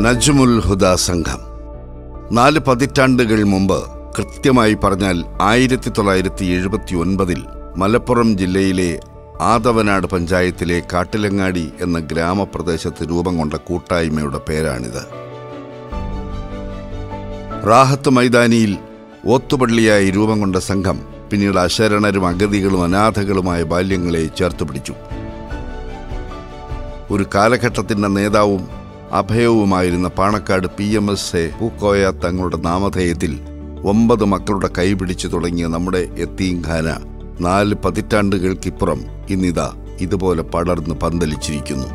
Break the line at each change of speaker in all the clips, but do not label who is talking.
നജ്മുൽ ഹുദ സംഘം 4 പതിറ്റാണ്ടുകൾ മുമ്പ്, കൃത്യമായി പറഞ്ഞാൽ 1979-ൽ മലപ്പുറം ജില്ലയിലെ ആദവനാട് പഞ്ചായത്തിലെ കാട്ടിലങ്ങാടി എന്ന ഗ്രാമപ്രദേശത്ത് രൂപം കൊണ്ട കൂട്ടായ്മയുടെ പേരാണിത്. റാഹത്ത് മൈതാനിയിൽ ഓത്തുപള്ളിയായി രൂപം കൊണ്ട സംഘം പിന്നീട് അശരണരും അഗതികളും അനാഥകളുമായ ബാല്യങ്ങളെ ചേർത്തുപിടിച്ചു. ഒരു കാലഘട്ടത്തിൻ്റെ നേതാവും അഭയവുമായിരുന്ന പാണക്കാട് Pmsa പൂക്കോയ തങ്ങളുടെ നാമധേയത്തിൽ 9 മക്കളുടെ കൈപിടിച്ചു തുടങ്ങിയ നമ്മുടെ യതീംഖാന 4 പതിറ്റാണ്ടുകൾക്കിപ്പുറം ഇന്നിതാ ഇതുപോലെ പടർന്ന് പന്തലിച്ചിരിക്കുന്നു.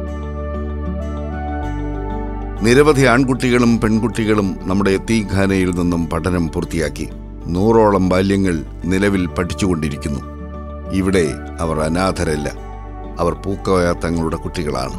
നിരവധി ആൺകുട്ടികളും പെൺകുട്ടികളും നമ്മുടെ യതീംഖാനയിൽ നിന്നും പഠനം പൂർത്തിയാക്കി. 100ഓളം ബാല്യങ്ങൾ നിലവിൽ പഠിച്ചുകൊണ്ടിരിക്കുന്നു. ഇവിടെ അവർ അനാഥരല്ല, അവർ പൂക്കോയ തങ്ങളുടെ കുട്ടികളാണ്.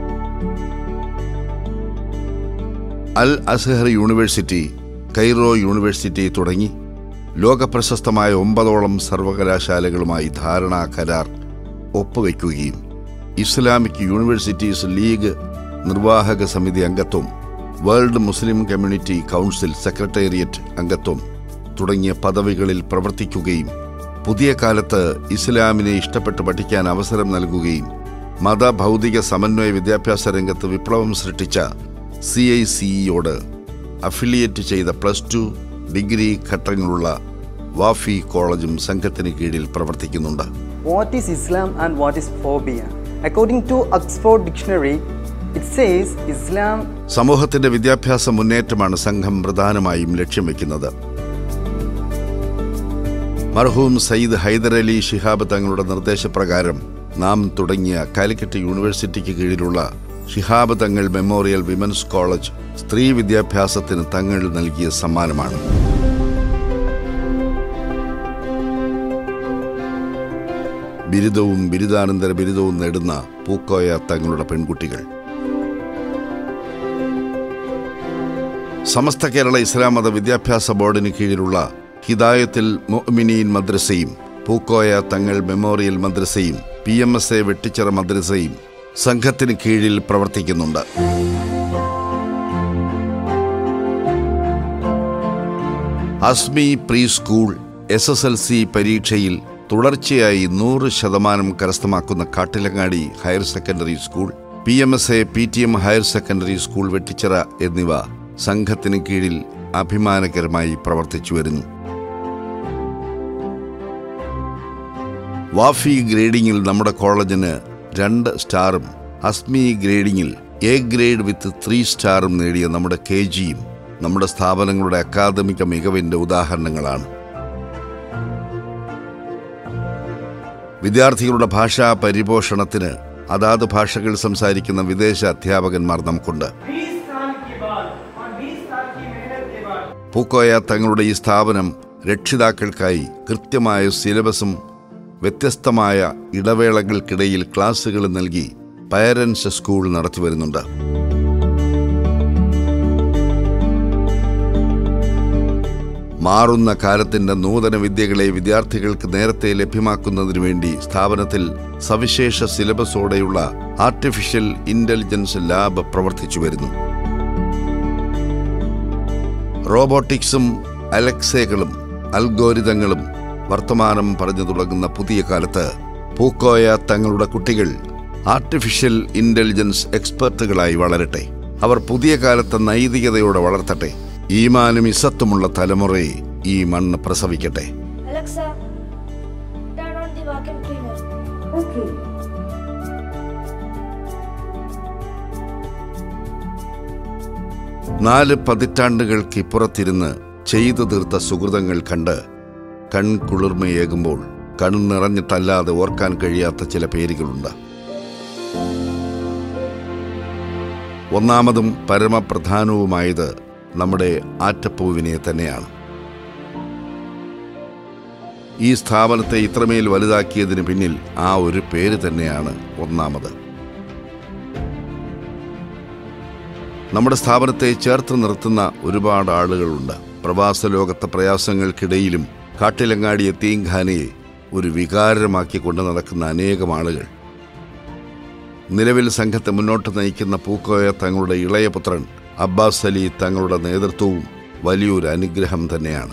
Al Azhar university, Cairo university തുടങ്ങി ലോകപ്രശസ്തമായ 9ഓളം സർവകലാശാലകളുമായി ധാരണാ കരാർ ഒപ്പുവയ്ക്കുകയും ഇസ്ലാമിക് യൂണിവേഴ്സിറ്റീസ് ലീഗ് നിർവാഹക സമിതി അംഗത്വം, world Muslim community council secretariat അംഗത്വം തുടങ്ങിയ പദവികളിൽ പ്രവർത്തിക്കുകയും പുതിയ കാലത്ത് ഇസ്ലാമിനെ ഇഷ്ടപ്പെട്ട് പഠിക്കാൻ അവസരം നൽകുകയും മതഭൗതിക സമന്വയ വിദ്യാഭ്യാസ രംഗത്ത് വിപ്ലവം സൃഷ്ടിച്ച CICEയോട് അഫിലിയേറ്റ് ചെയ്ത +2 ഡിഗ്രി ഘട്ടങ്ങളുള്ള വാഫി കോളേജും സംഘത്തിന് കീഴിൽ പ്രവർത്തിക്കുന്നുണ്ട്.
What is Islam and what is phobia? According to Oxford Dictionary, it says Islam.
സമൂഹത്തിന്റെ വിദ്യാഭ്യാസ മുന്നേറ്റമാണ് സംഘം പ്രധാനമായും ലക്ഷ്യം വയ്ക്കുന്നത്. മർഹൂം സയ്യിദ് ഹൈദർ അലി ശിഹാബ് തങ്ങളുടെ നിർദ്ദേശപ്രകാരം നാം തുടങ്ങിയ കാലിക്കറ്റ് യൂണിവേഴ്സിറ്റിക്ക് കീഴിലുള്ള Shihab Thangal memorial women's college സ്ത്രീ വിദ്യാഭ്യാസത്തിന് തങ്ങൾ നൽകിയ സമ്മാനമാണ്. ബിരുദവും ബിരുദാനന്തര ബിരുദവും നേടുന്ന പൂക്കോയ തങ്ങളുടെ പെൺകുട്ടികൾ സമസ്ത കേരള ഇസ്ലാം മത വിദ്യാഭ്യാസ ബോർഡിന് കീഴിലുള്ള ഹിദായത്തിൽ മുഅ്മിനീൻ മദ്രസയും പൂക്കോയ തങ്ങൾ മെമ്മോറിയൽ മദ്രസയും Pmsa വെട്ടിച്ചിറ മദ്രസയും സംഘത്തിന് കീഴിൽ പ്രവർത്തിക്കുന്നുണ്ട്. അസ്മി പ്രീ സ്കൂൾ SSLC പരീക്ഷയിൽ തുടർച്ചയായി 100% കരസ്ഥമാക്കുന്ന Kattilangadi higher secondary school, Pmsa PTM higher secondary school Vettichira എന്നിവ സംഘത്തിന് കീഴിൽ അഭിമാനകരമായി പ്രവർത്തിച്ചു വരുന്നു. വാഫി ഗ്രേഡിംഗിൽ നമ്മുടെ കോളേജിന് 2 സ്റ്റാറും അസ്മി ഗ്രേഡിംഗിൽ A ഗ്രേഡ് വിത്ത് 3 സ്റ്റാറും നേടിയ നമ്മുടെ KGയും നമ്മുടെ സ്ഥാപനങ്ങളുടെ അക്കാദമിക മികവിൻ്റെ ഉദാഹരണങ്ങളാണ്. വിദ്യാർത്ഥികളുടെ ഭാഷാ പരിപോഷണത്തിന് അതാത് ഭാഷകൾ സംസാരിക്കുന്ന വിദേശ അധ്യാപകന്മാർ നമുക്കുണ്ട്. പൂക്കോയ തങ്ങളുടെ ഈ സ്ഥാപനം രക്ഷിതാക്കൾക്കായി കൃത്യമായ സിലബസും വ്യത്യസ്തമായ ഇടവേളകൾക്കിടയിൽ ക്ലാസുകൾ നൽകി പേരൻസ് സ്കൂൾ നടത്തിവരുന്നുണ്ട്. മാറുന്ന കാലത്തിൻ്റെ നൂതന വിദ്യകളെ വിദ്യാർത്ഥികൾക്ക് നേരത്തെ ലഭ്യമാക്കുന്നതിനു വേണ്ടി സ്ഥാപനത്തിൽ സവിശേഷ സിലബസോടെയുള്ള ആർട്ടിഫിഷ്യൽ ഇന്റലിജൻസ് ലാബ് പ്രവർത്തിച്ചു വരുന്നു. റോബോട്ടിക്സും അലക്സകളും അൽഗോരിതങ്ങളും വർത്തമാനം പറഞ്ഞു തുടങ്ങുന്ന പുതിയ കാലത്ത് പൂക്കോയ തങ്ങളുടെ കുട്ടികൾ ആർട്ടിഫിഷ്യൽ ഇന്റലിജൻസ് എക്സ്പെർട്ടുകളായി വളരട്ടെ. അവർ പുതിയ കാലത്തെ നൈതികതയോടെ വളർത്തട്ടെ. ഈമാനും ഇസത്തുമുള്ള തലമുറയെ ഈ മണ്ണ് പ്രസവിക്കട്ടെ.
Alexa, turn on the vacuum cleaner. Okay.
നാല് പതിറ്റാണ്ടുകൾക്ക് ഇപ്പുറത്തിരുന്ന് ചെയ്തു തീർത്ത സുഹൃതങ്ങൾ കണ്ട് കൺകുളിർമയേകുമ്പോൾ കണ്ണിറഞ്ഞിട്ടല്ലാതെ ഓർക്കാൻ കഴിയാത്ത ചില പേരുകളുണ്ട്. ഒന്നാമതും പരമപ്രധാനവുമായത് നമ്മുടെ ആറ്റപ്പൂവിനെ തന്നെയാണ്. ഈ സ്ഥാപനത്തെ ഇത്രമേൽ വലുതാക്കിയതിന് പിന്നിൽ ആ ഒരു പേര് തന്നെയാണ് ഒന്നാമത്. നമ്മുടെ സ്ഥാപനത്തെ ചേർത്ത് നിർത്തുന്ന ഒരുപാട് ആളുകളുണ്ട്. പ്രവാസ ലോകത്തെ പ്രയാസങ്ങൾക്കിടയിലും കാട്ടിലങ്ങാടി യതീംഖാനയെ ഒരു വികാരമാക്കി കൊണ്ടു നടക്കുന്ന അനേകം ആളുകൾ. നിലവിൽ സംഘത്തെ മുന്നോട്ട് നയിക്കുന്ന പൂക്കോയ തങ്ങളുടെ ഇളയ പുത്രൻ അബ്ബാസ് അലി തങ്ങളുടെ നേതൃത്വവും വലിയൊരു അനുഗ്രഹം തന്നെയാണ്.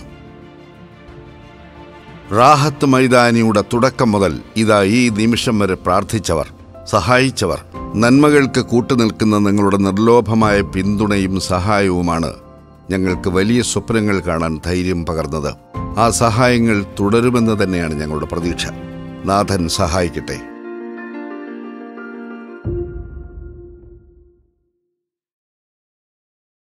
റാഹത്ത് മൈതാനിയുടെ തുടക്കം മുതൽ ഇതാ ഈ നിമിഷം വരെ പ്രാർത്ഥിച്ചവർ, സഹായിച്ചവർ, നന്മകൾക്ക് കൂട്ടുനിൽക്കുന്ന നിങ്ങളുടെ നിർലോഭമായ പിന്തുണയും സഹായവുമാണ് ഞങ്ങൾക്ക് വലിയ സ്വപ്നങ്ങൾ കാണാൻ ധൈര്യം പകർന്നത്. ആ സഹായങ്ങൾ തുടരുമെന്ന് തന്നെയാണ് ഞങ്ങളുടെ പ്രതീക്ഷ. നാഥൻ സഹായിക്കട്ടെ.